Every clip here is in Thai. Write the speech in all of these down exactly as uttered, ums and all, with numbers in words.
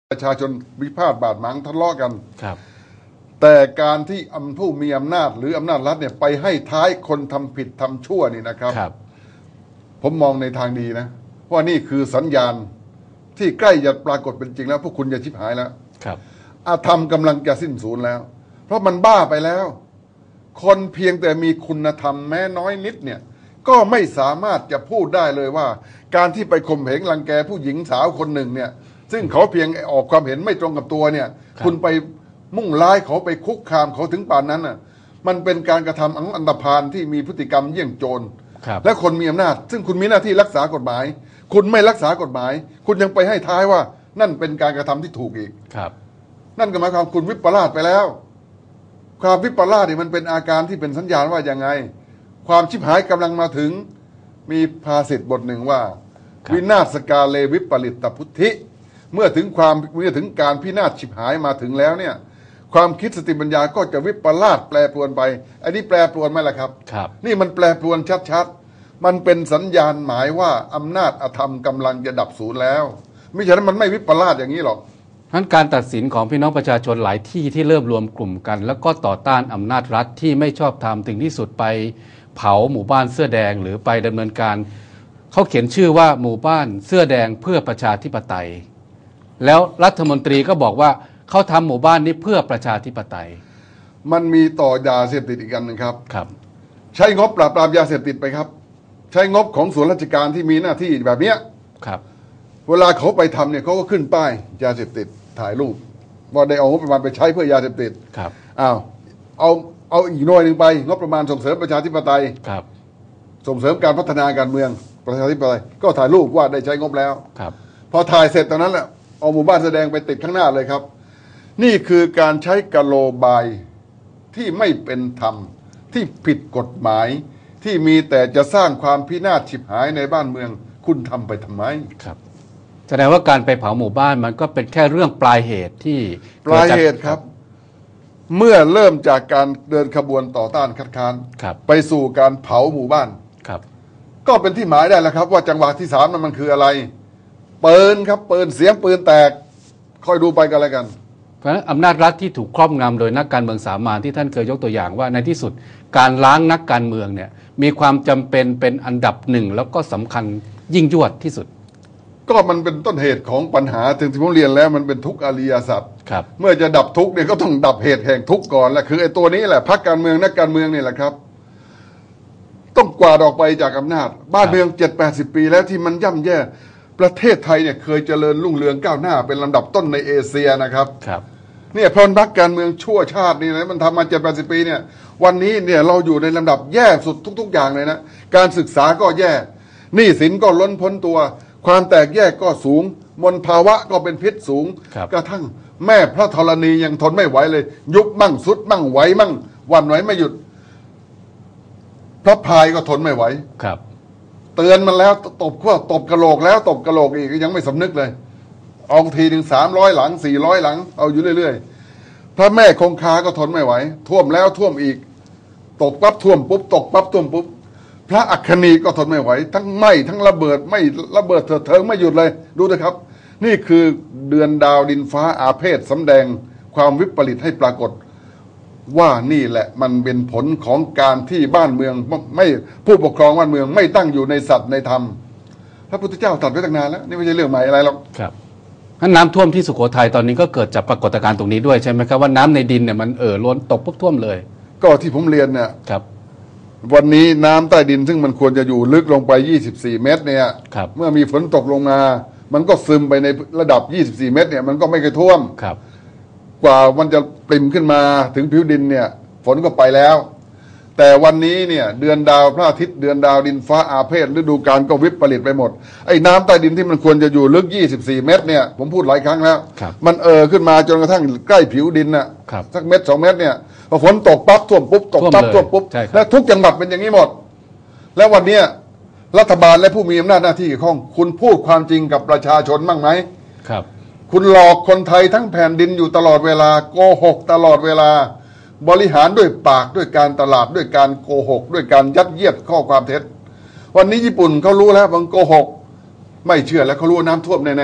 ประชาชนวิพาทบาดหมางทะเลาะกันครับแต่การที่อำผู้มีอำนาจหรืออำนาจรัฐเนี่ยไปให้ท้ายคนทำผิดทำชั่วนี่นะครับครับผมมองในทางดีนะว่านี่คือสัญญาณที่ใกล้จะปรากฏเป็นจริงแล้วพวกคุณจะชิบหายแล้วครับอาธรรมกำลังจะสิ้นสูญแล้ว เพราะมันบ้าไปแล้ว คนเพียงแต่มีคุณธรรมแม้น้อยนิดเนี่ยก็ไม่สามารถจะพูดได้เลยว่าการที่ไปข่มเหงรังแกผู้หญิงสาวคนหนึ่งเนี่ยซึ่งเขาเพียงออกความเห็นไม่ตรงกับตัวเนี่ยคุณไปมุ่งร้ายเขาไปคุกคามเขาถึงป่านนั้นน่ะมันเป็นการกระทำอันธพาลที่มีพฤติกรรมเยี่ยงโจรและคนมีอำนาจซึ่งคุณมีหน้าที่รักษากฎหมายคุณไม่รักษากฎหมายคุณยังไปให้ท้ายว่านั่นเป็นการกระทำที่ถูกอีกครับนั่นก็หมายความคุณวิปลาสไปแล้วความวิปลาสนี่มันเป็นอาการที่เป็นสัญญาณว่ายังไงความชิบหายกำลังมาถึงมีภาษิตบทหนึ่งว่าวินาศกาเลวิปริตตพุทธิเมื่อถึงความเมื่อถึงการพินาศฉิบหายมาถึงแล้วเนี่ยความคิดสติปัญญาก็จะวิปลาสแปรปรวนไปอันนี้แปรปรวนไหมล่ะครับครับนี่มันแปรปรวนชัดๆมันเป็นสัญญาณหมายว่าอำนาจอธรรมกำลังจะดับสูญแล้วไม่ใช่นั้นมันไม่วิปลาสอย่างนี้หรอกนั้นการตัดสินของพี่น้องประชาชนหลายที่ที่เริ่มรวมกลุ่มกันแล้วก็ต่อต้านอำนาจรัฐที่ไม่ชอบธรรมถึงที่สุดไปเผาหมู่บ้านเสื้อแดงหรือไปดำเนินการเขาเขียนชื่อว่าหมู่บ้านเสื้อแดงเพื่อประชาธิปไตยแล้วรัฐมนตรีก็บอกว่าเขาทำหมู่บ้านนี้เพื่อประชาธิปไตยมันมีต่อยาเสพติดอีกอันหนึ่งครับครับใช้งบปราบปรามยาเสพติดไปครับใช้งบของส่วนราชการที่มีหน้าที่แบบเนี้ยครับเวลาเขาไปทำเนี่ยเขาก็ขึ้นป้ายยาเสพติดถ่ายรูปว่าได้เอางบประมาณไปใช้เพื่อยาเสพติดครับอ้าวเอาเอาอีกหน่วยหนึ่งไปงบประมาณส่งเสริมประชาธิปไตยครับส่งเสริมการพัฒนาการเมืองประชาธิปไตยก็ถ่ายรูปว่าได้ใช้งบแล้วครับพอถ่ายเสร็จตอนนั้นแหละเอาหมู่บ้านแสดงไปติดข้างหน้าเลยครับนี่คือการใช้กะโลบายที่ไม่เป็นธรรมที่ผิดกฎหมายที่มีแต่จะสร้างความพินาศฉิบหายในบ้านเมืองคุณทำไปทำไมครับแสดงว่าการไปเผาหมู่บ้านมันก็เป็นแค่เรื่องปลายเหตุที่ปลายเหตุครับเมื่อเริ่มจากการเดินขบวนต่อต้านคัดค้านไปสู่การเผาหมู่บ้านครับก็เป็นที่หมายได้แล้วครับว่าจังหวะที่สามนั้นมันคืออะไรปืนครับปืนเสียงปืนแตกคอยดูไปกันอะไรกันเพราะฉะนั้นอำนาจรัฐที่ถูกครอบงำโดยนักการเมืองสามัญที่ท่านเคยยกตัวอย่างว่าในที่สุดการล้างนักการเมืองเนี่ยมีความจำเป็นเป็นอันดับหนึ่งแล้วก็สำคัญยิ่งยวดที่สุดก็มันเป็นต้นเหตุของปัญหาถึงที่ผมเรียนแล้วมันเป็นทุกข์อริยสัจครับเมื่อจะดับทุกข์เนี่ยก็ต้องดับเหตุแห่งทุกข์ก่อนแหละคือไอ้ตัวนี้แหละพรรคการเมืองนักการเมืองนี่แหละครับต้องกวาดออกไปจากอำนาจบ้านเมืองเจ็ดแปดสิบปีแล้วที่มันย่ำแย่ประเทศไทยเนี่ยเคยเจริญรุ่งเรืองก้าวหน้าเป็นลำดับต้นในเอเชียนะครับครับเนี่ยเพราะพรรคการเมืองชั่วชาตินี่นะมันทำมาเจ็ดแปดสิบปีเนี่ยวันนี้เนี่ยเราอยู่ในลำดับแย่สุดทุกๆอย่างเลยนะการศึกษาก็แย่หนี้สินก็ล้นพ้นตัวความแตกแยกก็สูงมลภาวะก็เป็นพิษสูงกระทั่งแม่พระธรณียังทนไม่ไหวเลยยุบมั่งสุดมั่งไหวมั่งวันไหวไม่หยุดพระพายก็ทนไม่ไหวครับเตือนมันแล้วตบขั้วตบกระโหลกแล้วตบกระโหลกอีกยังไม่สำนึกเลยเอาทีหนึ่งสามร้อยหลังสี่ร้อยหลังเอาอยู่เรื่อยๆพระแม่คงคาก็ทนไม่ไหวท่วมแล้วท่วมอีกตกปั๊บท่วมปุ๊บตกปั๊บท่วมปุ๊บพระอัคคณีก็ทนไม่ไหวทั้งไหม้ทั้งระเบิดไม่ระเบิดเถิดเทิงไม่หยุดเลยดูนะครับนี่คือเดือนดาวดินฟ้าอาเพศสำแดงความวิปริตให้ปรากฏว่านี่แหละมันเป็นผลของการที่บ้านเมืองไม่ผู้ปกครองบ้านเมืองไม่ตั้งอยู่ในสัตว์ในธรรมพระพุทธเจ้าตรัสไว้ตั้งนานแล้วนี่ไม่ใช่เรื่องใหม่อะไรหรอกครับน้ำท่วมที่สุโขทัยตอนนี้ก็เกิดจากปรากฏการณ์ตรงนี้ด้วยใช่ไหมครับว่าน้ำในดินเนี่ยมันเอ่อล้นตกปุ๊บท่วมเลยก็ที่ผมเรียนเนี่ยครับวันนี้น้ำใต้ดินซึ่งมันควรจะอยู่ลึกลงไปยี่สิบสี่เมตรเนี่ยเมื่อมีฝนตกลงมามันก็ซึมไปในระดับยี่สิบสี่เมตรเนี่ยมันก็ไม่เคยท่วมครับกว่ามันจะปริ่มขึ้นมาถึงผิวดินเนี่ยฝนก็ไปแล้วแต่วันนี้เนี่ยเดือนดาวพระอาทิตย์เดือนดาวดินฟ้าอาเพศฤดูกาลก็วิปริตไปหมดไอ้น้ำใต้ดินที่มันควรจะอยู่ลึกยี่สิบสี่เมตรเนี่ยผมพูดหลายครั้งแล้วมันเอ่อขึ้นมาจนกระทั่งใกล้ผิวดินน่ะสักเมตรสองเมตรเนี่ยพอฝนตกปั๊บท่วมปุ๊บตกปั๊บท่วมปุ๊บและทุกจังหวัดเป็นอย่างนี้หมดแล้ววันนี้รัฐบาลและผู้มีอำนาจหน้าที่เกี่ยวข้องคุณพูดความจริงกับประชาชนบ้างไหมครับคุณหลอกคนไทยทั้งแผ่นดินอยู่ตลอดเวลาโกหกตลอดเวลาบริหารด้วยปากด้วยการตลาดด้วยการโกหกด้วยการยัดเยียดข้อความเท็จวันนี้ญี่ปุ่นเขารู้แล้วบางโกหกไม่เชื่อแล้วเขารู้น้ำท่วมแน่ๆ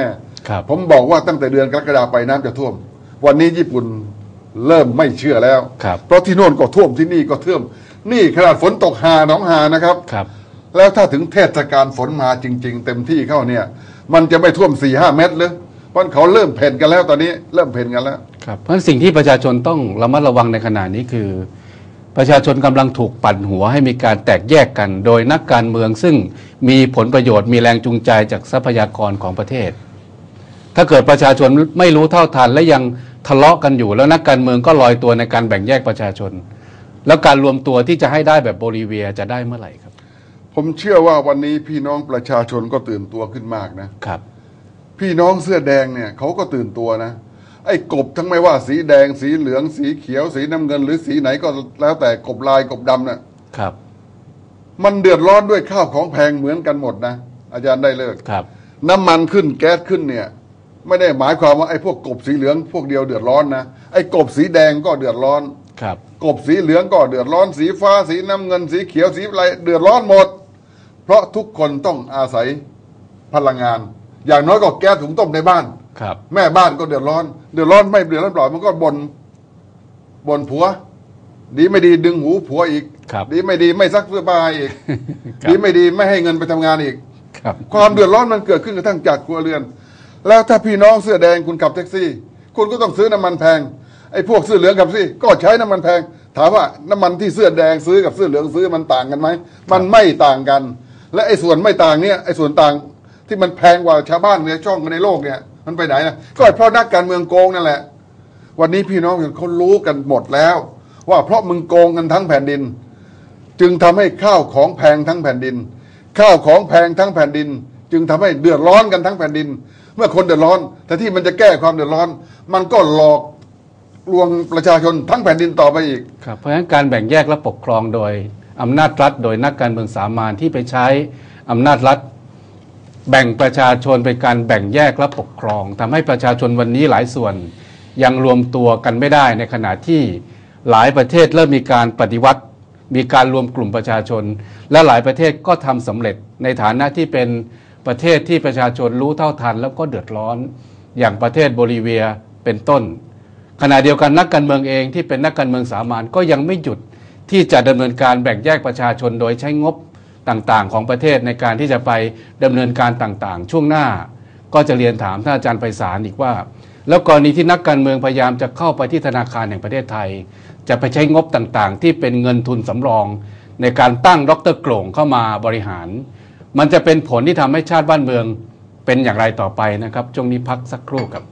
ครับผมบอกว่าตั้งแต่เดือนกรกฎาคมไปน้ำจะท่วมวันนี้ญี่ปุ่นเริ่มไม่เชื่อแล้วเพราะที่โน่นก็ท่วมที่นี่ก็ท่วมนี่ขนาดฝนตกหาหนองหานะครับครับแล้วถ้าถึงเทศกาลฝนมาจริงๆเต็มที่เข้าเนี่ยมันจะไม่ท่วมสี่ห้าเมตรเลยเพราะเขาเริ่มเพ่นกันแล้วตอนนี้เริ่มเพ่นกันแล้วครับเพราะสิ่งที่ประชาชนต้องระมัดระวังในขณะนี้คือประชาชนกำลังถูกปั่นหัวให้มีการแตกแยกกันโดยนักการเมืองซึ่งมีผลประโยชน์มีแรงจูงใจจากทรัพยากรของประเทศถ้าเกิดประชาชนไม่รู้เท่าทันและยังทะเลาะกันอยู่แล้วนักการเมืองก็ลอยตัวในการแบ่งแยกประชาชนแล้วการรวมตัวที่จะให้ได้แบบโบลิเวียจะได้เมื่อไหร่ครับผมเชื่อว่าวันนี้พี่น้องประชาชนก็ตื่นตัวขึ้นมากนะครับพี่น้องเสื้อแดงเนี่ยเขาก็ตื่นตัวนะไอ้กบทั้งไม่ว่าสีแดงสีเหลืองสีเขียวสีน้ำเงินหรือสีไหนก็แล้วแต่กบลายกบดำน่ะครับมันเดือดร้อนด้วยข้าวของแพงเหมือนกันหมดนะอาจารย์ได้เลิกครับน้ำมันขึ้นแก๊สขึ้นเนี่ยไม่ได้หมายความว่าไอ้พวกกบสีเหลืองพวกเดียวเดือดร้อนนะไอ้กบสีแดงก็เดือดร้อนครับกบสีเหลืองก็เดือดร้อนสีฟ้าสีน้ำเงินสีเขียวสีอะไรเดือดร้อนหมดเพราะทุกคนต้องอาศัยพลังงานอย่างน้อยก็แก๊สถุงต้มในบ้านครับแม่บ้านก็เดือดร้อนเดือดร้อนไม่เดือดร้อนเปล่ามันก็บ่นบ่นผัวดีไม่ดีดึงหูผัวอีกดีไม่ดีไม่ซักเสื้อผ้าอีกดีไม่ดีไม่ให้เงินไปทำงานอีกความเดือดร้อนมันเกิดขึ้นกระทั่งจากครัวเรือนแล้วถ้าพี่น้องเสื้อแดงคุณขับแท็กซี่คุณก็ต้องซื้อน้ำมันแพงไอ้พวกเสื้อเหลืองขับแท็กซี่ก็ใช้น้ำมันแพงถามว่าน้ำมันที่เสื้อแดงซื้อกับเสื้อเหลืองซื้อมันต่างกันไหมมันไม่ต่างกันและไอ้ส่วนไม่ต่างเนี่ยไอ้ส่วนต่างที่มันแพงกว่าชาวบ้านในช่องในโลกเนี่ยมันไปไหนนะก็เพราะนักการเมืองโกงนั่นแหละวันนี้พี่น้องเขารู้กันหมดแล้วว่าเพราะมึงโกงกันทั้งแผ่นดินจึงทำให้ข้าวของแพงทั้งแผ่นดินข้าวของแพงทั้งแผ่นดินจึงทำให้เดือดร้อนกันทั้งแผ่นดินเมื่อคนเดือดร้อนแต่ที่มันจะแก้ความเดือดร้อนมันก็หลอกลวงประชาชนทั้งแผ่นดินต่อไปอีกครับเพราะฉะนั้นการแบ่งแยกและปกครองโดยอำนาจรัฐโดยนักการเมืองสามัญที่ไปใช้อำนาจรัฐแบ่งประชาชนเป็นการแบ่งแยกและปกครองทำให้ประชาชนวันนี้หลายส่วนยังรวมตัวกันไม่ได้ในขณะที่หลายประเทศเริ่มมีการปฏิวัติมีการรวมกลุ่มประชาชนและหลายประเทศก็ทำสำเร็จในฐานะที่เป็นประเทศที่ประชาชนรู้เท่าทันแล้วก็เดือดร้อนอย่างประเทศโบลิเวียเป็นต้นขณะเดียวกันนักการเมืองเองที่เป็นนักการเมืองสามัญก็ยังไม่หยุดที่จะดำเนินการแบ่งแยกประชาชนโดยใช้งบต่างๆของประเทศในการที่จะไปดำเนินการต่างๆช่วงหน้าก็จะเรียนถามท่านอาจารย์ไพศาลอีกว่าแล้วกรณีที่นักการเมืองพยายามจะเข้าไปที่ธนาคารแห่งประเทศไทยจะไปใช้งบต่างๆที่เป็นเงินทุนสำรองในการตั้งดร.โกร่งเข้ามาบริหารมันจะเป็นผลที่ทำให้ชาติบ้านเมืองเป็นอย่างไรต่อไปนะครับช่วงนี้พักสักครู่ครับ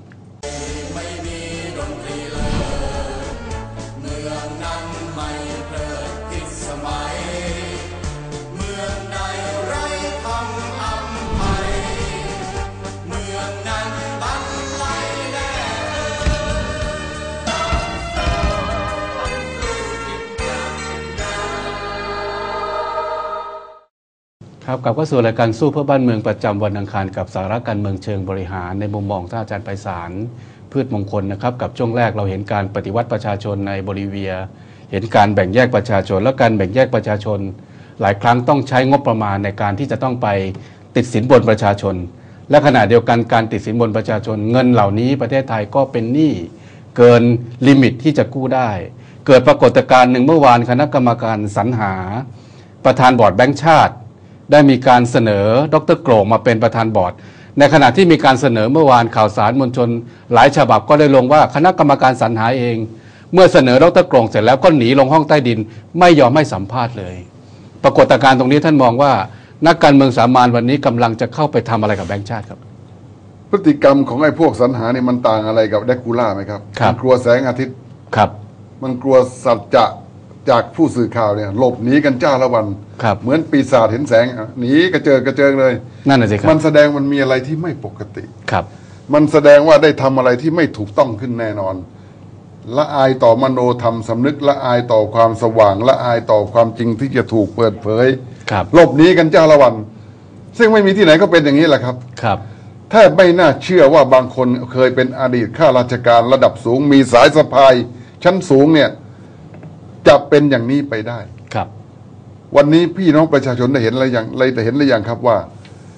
ครับกลับเข้าสู่รายการสู้เพื่อบ้านเมืองประจำวันอังคารกับสาระการเมืองเชิงบริหารในมุมมองท่านอาจารย์ไพศาลพืชมงคลนะครับกับช่วงแรกเราเห็นการปฏิวัติประชาชนในโบลิเวียเห็นการแบ่งแยกประชาชนและการแบ่งแยกประชาชนหลายครั้งต้องใช้งบประมาณในการที่จะต้องไปติดสินบนประชาชนและขณะเดียวกันการติดสินบนประชาชนเงินเหล่านี้ประเทศไทยก็เป็นหนี้เกินลิมิตที่จะกู้ได้เกิดปรากฏการณ์หนึ่งเมื่อวานคณะกรรมการสรรหาประธานบอร์ดแบงก์ชาติได้มีการเสนอดร.โกร่งมาเป็นประธานบอร์ดในขณะที่มีการเสนอเมื่อวานข่าวสารมวลชนหลายฉบับก็ได้ลงว่าคณะกรรมการสรรหาเองเมื่อเสนอดร.โกร่งเสร็จแล้วก็หนีลงห้องใต้ดินไม่ยอมให้สัมภาษณ์เลยปรากฏการณ์ตรงนี้ท่านมองว่านักการเมืองสามัญวันนี้กำลังจะเข้าไปทำอะไรกับแบงก์ชาติครับพฤติกรรมของไอ้พวกสรรหานี่มันต่างอะไรกับแดกูล่าไหมครับมันกลัวแสงอาทิตย์ครับมันกลัวสัจจะจากผู้สื่อข่าวเนี่ยหลบหนีกันจ้าละวันเหมือนปีศาจเห็นแสงหนีกระเจิงกระเจิงเลยนั่นน่ะสิครับมันแสดงมันมีอะไรที่ไม่ปกติครับมันแสดงว่าได้ทำอะไรที่ไม่ถูกต้องขึ้นแน่นอนละอายต่อมโนธรรมสำนึกละอายต่อความสว่างละอายต่อความจริงที่จะถูกเปิดเผยหลบหนีกันจ้าละวันซึ่งไม่มีที่ไหนก็เป็นอย่างนี้แหละครับครับแทบไม่น่าเชื่อว่าบางคนเคยเป็นอดีตข้าราชการระดับสูงมีสายสะพายชั้นสูงเนี่ยจะเป็นอย่างนี้ไปได้ครับวันนี้พี่น้องประชาชนได้เห็นอะไรอย่างไรแต่เห็นหรือยังครับว่า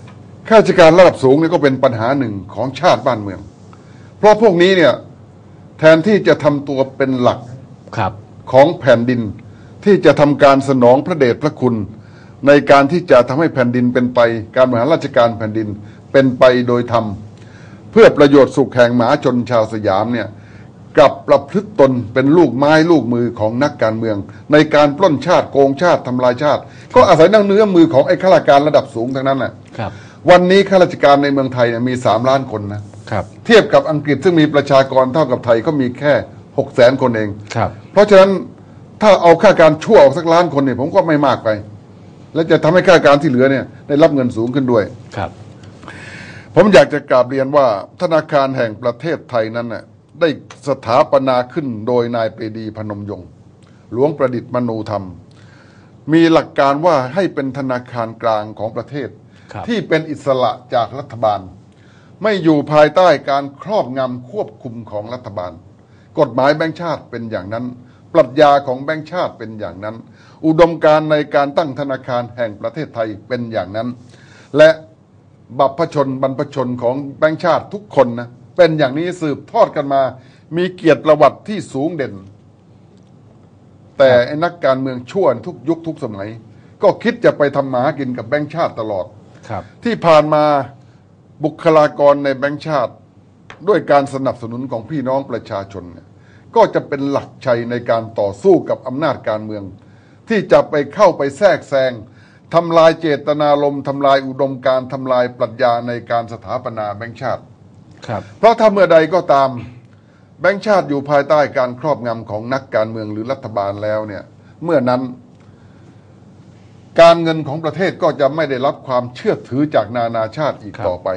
ข้าราชการระดับสูงเนี่ยก็เป็นปัญหาหนึ่งของชาติบ้านเมืองเพราะพวกนี้เนี่ยแทนที่จะทำตัวเป็นหลักครับของแผ่นดินที่จะทำการสนองพระเดชพระคุณในการที่จะทำให้แผ่นดินเป็นไปการบริหารราชการแผ่นดินเป็นไปโดยธรรมเพื่อประโยชน์สุขแห่งมหาชนชาวสยามเนี่ยกลับประพฤติตนเป็นลูกไม้ลูกมือของนักการเมืองในการปล้นชาติโกงชาติทำลายชาติก็อาศัยนั่งเนื้อมือของไอ้ข้าราชการระดับสูงทั้งนั้นแหละครับวันนี้ข้าราชการในเมืองไทยเนี่ยมีสามล้านคนนะครับเทียบกับอังกฤษซึ่งมีประชากรเท่ากับไทยก็มีแค่หกแสนคนเองครับเพราะฉะนั้นถ้าเอาข้าราชการชั่วออกสักล้านคนเนี่ยผมก็ไม่มากไปและจะทำให้ข้าราชการที่เหลือเนี่ยได้รับเงินสูงขึ้นด้วยครับผมอยากจะกราบเรียนว่าธนาคารแห่งประเทศไทยนั้นน่ะได้สถาปนาขึ้นโดยนายปรีดีพนมยงค์หลวงประดิษฐ์มนูธรรมมีหลักการว่าให้เป็นธนาคารกลางของประเทศที่เป็นอิสระจากรัฐบาลไม่อยู่ภายใต้การครอบงำควบคุมของรัฐบาลกฎหมายแบงก์ชาติเป็นอย่างนั้นปรัชญาของแบงก์ชาติเป็นอย่างนั้นอุดมการณ์ในการตั้งธนาคารแห่งประเทศไทยเป็นอย่างนั้นและบัพพชนบรรพชนของแบงก์ชาติทุกคนนะเป็นอย่างนี้สืบทอดกันมามีเกียรติประวัติที่สูงเด่นแต่ไอ้นักการเมืองชั่วทุกยุคทุกสมัยก็คิดจะไปทำมาหากินกับแบงก์ชาติตลอดที่ผ่านมาบุคลากรในแบงก์ชาติด้วยการสนับสนุนของพี่น้องประชาชนเนี่ยก็จะเป็นหลักชัยในการต่อสู้กับอำนาจการเมืองที่จะไปเข้าไปแทรกแซงทำลายเจตนารมณ์ทำลายอุดมการณ์ทำลายปรัชญาในการสถาปนาแบงก์ชาติเพราะถ้าเมื่อใดก็ตามแบงก์ชาติอยู่ภายใต้การครอบงำของนักการเมืองหรือรัฐบาลแล้วเนี่ยเมื่อนั้นการเงินของประเทศก็จะไม่ได้รับความเชื่อถือจากนานาชาติอีกต่อไป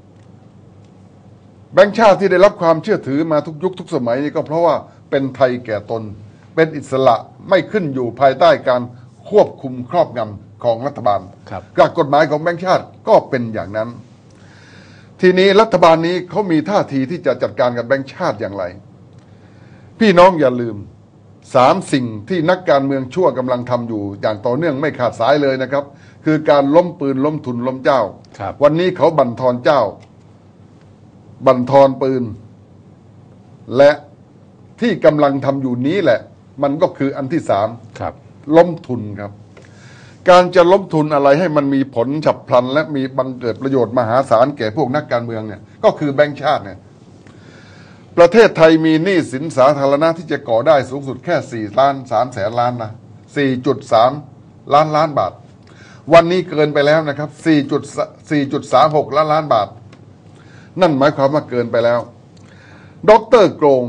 แบงก์ชาติที่ได้รับความเชื่อถือมาทุกยุคทุกสมัยนี่ก็เพราะว่าเป็นไทยแก่ตนเป็นอิสระไม่ขึ้นอยู่ภายใต้การควบคุมครอบงำของรัฐบาลกับกฎหมายของแบงก์ชาติก็เป็นอย่างนั้นทีนี้รัฐบาลนี้เขามีท่าทีที่จะจัดการกับแบงก์ชาติอย่างไรพี่น้องอย่าลืมสามสิ่งที่นักการเมืองชั่วกำลังทำอยู่อย่างต่อเนื่องไม่ขาดสายเลยนะครับคือการล้มปืนล้มทุนล้มเจ้าวันนี้เขาบั่นทอนเจ้าบั่นทอนปืนและที่กำลังทำอยู่นี้แหละมันก็คืออันที่สามล้มทุนครับการจะล้มทุนอะไรให้มันมีผลฉับพลันและมีบังเกิดประโยชน์มหาศาลแก่พวกนักการเมืองเนี่ยก็คือแบงก์ชาติเนี่ยประเทศไทยมีหนี้สินสาธารณะที่จะก่อได้สูงสุดแค่สี่ล้านสามแสนล้านนะสี่จุดสามล้านล้านบาทวันนี้เกินไปแล้วนะครับสี่จุดสี่จุดสามหกล้านล้านบาทนั่นหมายความว่าเกินไปแล้วดร.โกรง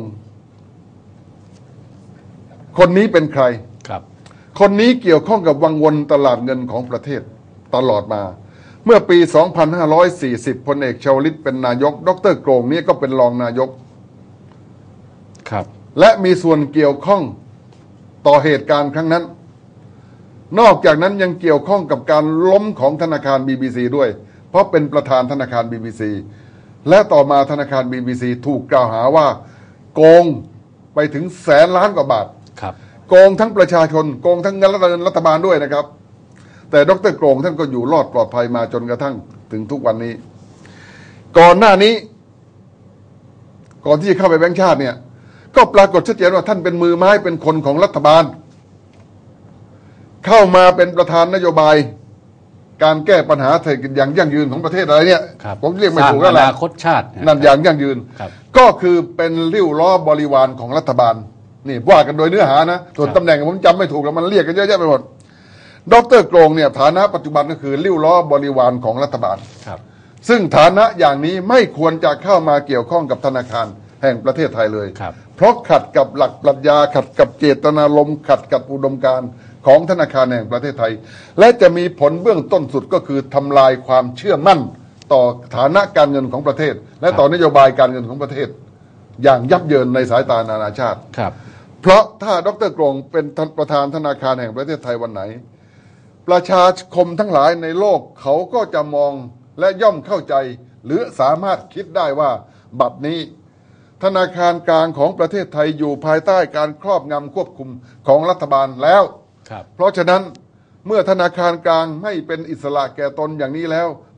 คนนี้เป็นใครครับคนนี้เกี่ยวข้องกับวังวนตลาดเงินของประเทศตลอดมาเมื่อปีสองพันห้าร้อยสี่สิบพลเอกชวลิตเป็นนายกดร.โกรงนี้ก็เป็นรองนายกครับและมีส่วนเกี่ยวข้องต่อเหตุการณ์ครั้งนั้นนอกจากนั้นยังเกี่ยวข้องกับการล้มของธนาคาร บี บี ซี ด้วยเพราะเป็นประธานธนาคาร บี บี ซี และต่อมาธนาคาร บี บี ซี ถูกกล่าวหาว่าโกงไปถึงแสนล้านกว่าบาทครับโกงทั้งประชาชนโกงทั้งเงินรัฐบาลด้วยนะครับแต่ดร.โกรงท่านก็อยู่รอดปลอดภัยมาจนกระทั่งถึงทุกวันนี้ก่อนหน้านี้ก่อนที่จะเข้าไปแบงก์ชาติเนี่ยก็ปรากฏชัดเจนว่าท่านเป็นมือไม้เป็นคนของรัฐบาลเข้ามาเป็นประธานนโยบายการแก้ปัญหาเศรษฐกิจอย่างยั่งยืนของประเทศอะไรเนี่ยผมเรียกไม่ถูกแล้วแหละอนาคตชาตินั่นอย่างยั่งยืนก็คือเป็นริ้วล้อบริวารของรัฐบาลนี่ว่ากันโดยเนื้อหานะส่วนตำแหน่งผมจำไม่ถูกแล้วมันเรียกกันเยอะแยะไปหมดดร.โกรงเนี่ยฐานะปัจจุบันก็คือริ้วล้อบริวารของรัฐบาลซึ่งฐานะอย่างนี้ไม่ควรจะเข้ามาเกี่ยวข้องกับธนาคารแห่งประเทศไทยเลยเพราะขัดกับหลักปรัชญาขัดกับเจตนารมณ์ขัดกับอุดมการณ์ของธนาคารแห่งประเทศไทยและจะมีผลเบื้องต้นสุดก็คือทำลายความเชื่อมั่นต่อฐานะการเงินของประเทศและต่อนโยบายการเงินของประเทศอย่างยับเยินในสายตานานาชาติเพราะถ้าดร.โกรงเป็นประธานธนาคารแห่งประเทศไทยวันไหนประชาคมทั้งหลายในโลกเขาก็จะมองและย่อมเข้าใจหรือสามารถคิดได้ว่าบัดนี้ธนาคารกลางของประเทศไทยอยู่ภายใต้การครอบงำควบคุมของรัฐบาลแล้วเพราะฉะนั้นเมื่อธนาคารกลางไม่เป็นอิสระแก่ตนอย่างนี้แล้ว